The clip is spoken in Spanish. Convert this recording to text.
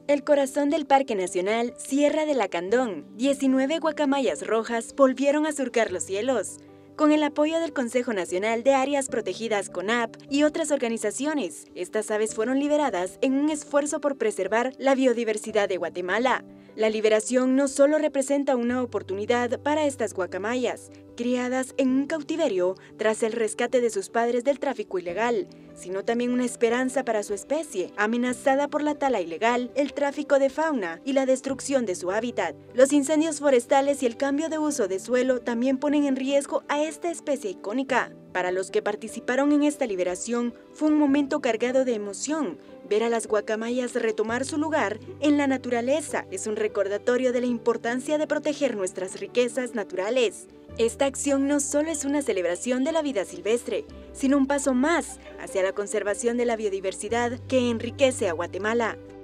El corazón del Parque Nacional, Sierra de Lacandón, 19 guacamayas rojas volvieron a surcar los cielos. Con el apoyo del Consejo Nacional de Áreas Protegidas CONAP y otras organizaciones, estas aves fueron liberadas en un esfuerzo por preservar la biodiversidad de Guatemala. La liberación no solo representa una oportunidad para estas guacamayas, criadas en un cautiverio tras el rescate de sus padres del tráfico ilegal, sino también una esperanza para su especie, amenazada por la tala ilegal, el tráfico de fauna y la destrucción de su hábitat. Los incendios forestales y el cambio de uso de suelo también ponen en riesgo a esta especie icónica. Para los que participaron en esta liberación, fue un momento cargado de emoción. Ver a las guacamayas retomar su lugar en la naturaleza es un recordatorio de la importancia de proteger nuestras riquezas naturales. Esta acción no solo es una celebración de la vida silvestre, sino un paso más hacia la conservación de la biodiversidad que enriquece a Guatemala.